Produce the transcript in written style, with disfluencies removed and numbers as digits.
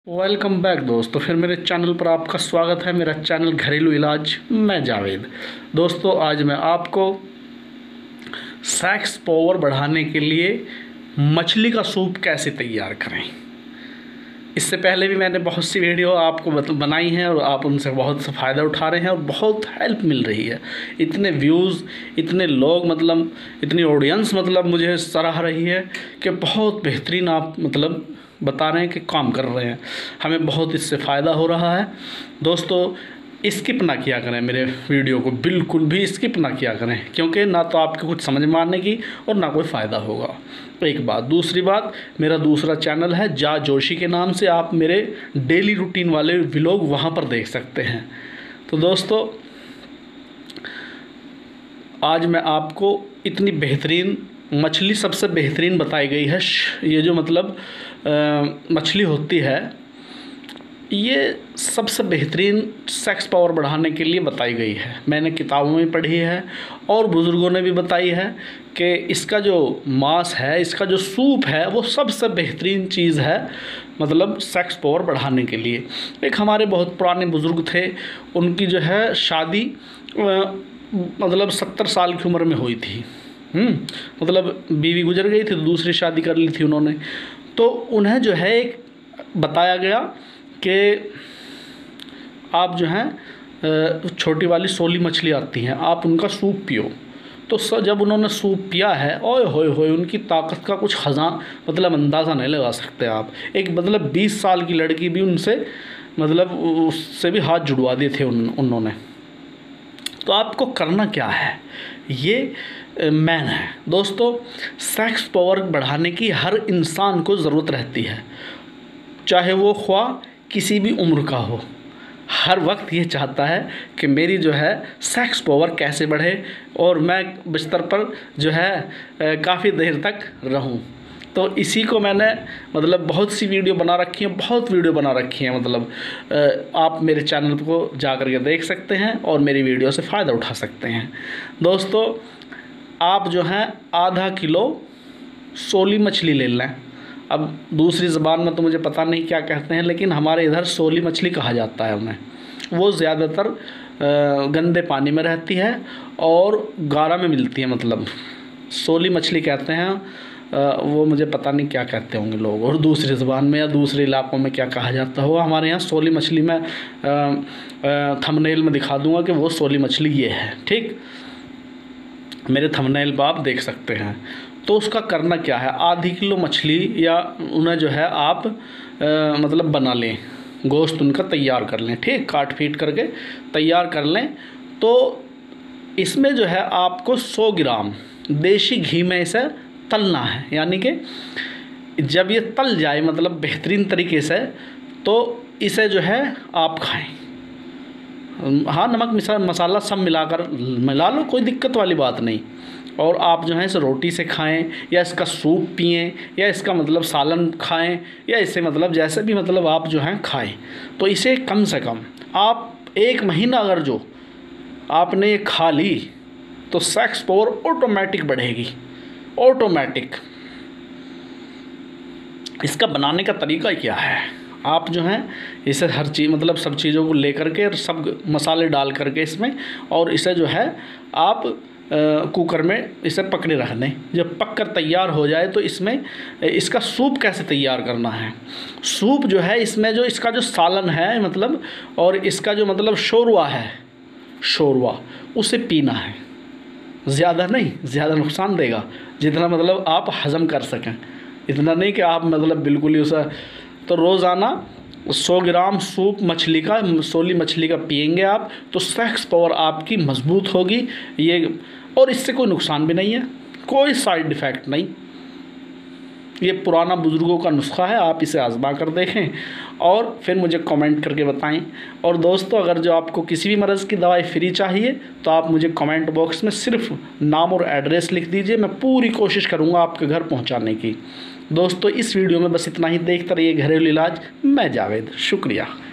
Welcome back दोस्तों, फिर मेरे चैनल पर आपका स्वागत है। मेरा चैनल घरेलू इलाज, मैं जावेद। दोस्तों, आज मैं आपको सेक्स पावर बढ़ाने के लिए मछली का सूप कैसे तैयार करें। इससे पहले भी मैंने बहुत सी वीडियो आपको बनाई हैं और आप उनसे बहुत सा फ़ायदा उठा रहे हैं और बहुत हेल्प मिल रही है। इतने व्यूज़, इतने लोग इतनी ऑडियंस मुझे सराह रही है कि बहुत बेहतरीन आप बता रहे हैं कि काम कर रहे हैं। हमें बहुत इससे फ़ायदा हो रहा है। दोस्तों, स्किप ना किया करें मेरे वीडियो को, बिल्कुल भी स्किप ना किया करें, क्योंकि ना तो आपको कुछ समझ में आने की और ना कोई फ़ायदा होगा। एक बात। दूसरी बात, मेरा दूसरा चैनल है जा जोशी के नाम से, आप मेरे डेली रूटीन वाले व्लॉग वहाँ पर देख सकते हैं। तो दोस्तों, आज मैं आपको इतनी बेहतरीन मछली सबसे बेहतरीन बताई गई है। ये जो मछली होती है, ये सबसे बेहतरीन सेक्स पावर बढ़ाने के लिए बताई गई है। मैंने किताबों में पढ़ी है और बुज़ुर्गों ने भी बताई है कि इसका जो मांस है, इसका जो सूप है, वो सबसे बेहतरीन चीज़ है सेक्स पावर बढ़ाने के लिए। एक हमारे बहुत पुराने बुज़ुर्ग थे, उनकी जो है शादी 70 साल की उम्र में हुई थी। बीवी गुजर गई थी तो दूसरी शादी कर ली थी उन्होंने। तो उन्हें जो है एक बताया गया कि आप जो हैं छोटी वाली सोली मछली आती हैं, आप उनका सूप पियो। तो जब उन्होंने सूप पिया है, ओए होए होए, उनकी ताकत का कुछ अंदाज़ा नहीं लगा सकते आप। एक 20 साल की लड़की भी उनसे उससे भी हाथ जुड़वा दिए थे उन्होंने। तो आपको करना क्या है, ये मैन है। दोस्तों, सेक्स पावर बढ़ाने की हर इंसान को ज़रूरत रहती है, चाहे वो ख्वाह किसी भी उम्र का हो। हर वक्त ये चाहता है कि मेरी जो है सेक्स पावर कैसे बढ़े और मैं बिस्तर पर जो है काफ़ी देर तक रहूं। तो इसी को मैंने बहुत सी वीडियो बना रखी हैं, बहुत वीडियो बना रखी हैं। आप मेरे चैनल को जा कर के देख सकते हैं और मेरी वीडियो से फ़ायदा उठा सकते हैं। दोस्तों, आप जो हैं आधा किलो सोली मछली ले लें। अब दूसरी ज़बान में तो मुझे पता नहीं क्या कहते हैं, लेकिन हमारे इधर सोली मछली कहा जाता है उन्हें। वो ज़्यादातर गंदे पानी में रहती है और गारा में मिलती है। सोली मछली कहते हैं, वो मुझे पता नहीं क्या कहते होंगे लोग, और दूसरी ज़बान में या दूसरे इलाकों में क्या कहा जाता होगा। हमारे यहाँ सोली मछली में थंबनेल में दिखा दूँगा कि वो सोली मछली ये है। ठीक, मेरे थंबनेल पर आप देख सकते हैं। तो उसका करना क्या है, आधी किलो मछली या उन्हें जो है आप बना लें, गोश्त उनका तैयार कर लें। ठीक, काट पीट करके तैयार कर लें। तो इसमें जो है आपको 100 ग्राम देसी घी में इसे तलना है, यानी कि जब ये तल जाए बेहतरीन तरीके से, तो इसे जो है आप खाएं। हाँ, नमक मसाला सब मिला लो, कोई दिक्कत वाली बात नहीं। और आप जो है इसे रोटी से खाएं, या इसका सूप पिएं, या इसका सालन खाएं, या इसे जैसे भी आप जो हैं खाएं। तो इसे कम से कम आप 1 महीना अगर जो आपने ये खा ली, तो सेक्स पावर ऑटोमेटिक बढ़ेगी, ऑटोमेटिक। इसका बनाने का तरीका क्या है, आप जो हैं इसे हर चीज़ सब चीज़ों को लेकर के और सब मसाले डाल करके इसमें, और इसे जो है आप कुकर में इसे पकड़े रख दें। जब पक कर तैयार हो जाए तो इसमें इसका सूप कैसे तैयार करना है। सूप जो है इसमें जो इसका जो सालन है और इसका जो शोरवा है, शोरवा उसे पीना है। ज़्यादा नहीं, ज़्यादा नुकसान देगा, जितना आप हज़म कर सकें, इतना नहीं कि आप बिल्कुल ही उसे। तो रोज़ाना 100 ग्राम सूप मछली का, सोली मछली का पिएंगे आप, तो सेक्स पावर आपकी मजबूत होगी। ये, और इससे कोई नुकसान भी नहीं है, कोई साइड इफ़ेक्ट नहीं। ये पुराना बुज़ुर्गों का नुस्खा है, आप इसे आज़मा कर देखें और फिर मुझे कमेंट करके बताएं। और दोस्तों, अगर जो आपको किसी भी मर्ज़ की दवाई फ्री चाहिए, तो आप मुझे कमेंट बॉक्स में सिर्फ नाम और एड्रेस लिख दीजिए, मैं पूरी कोशिश करूँगा आपके घर पहुँचाने की। दोस्तों, इस वीडियो में बस इतना ही। देखते रहिए घरेलू इलाज, मैं जावेद। शुक्रिया।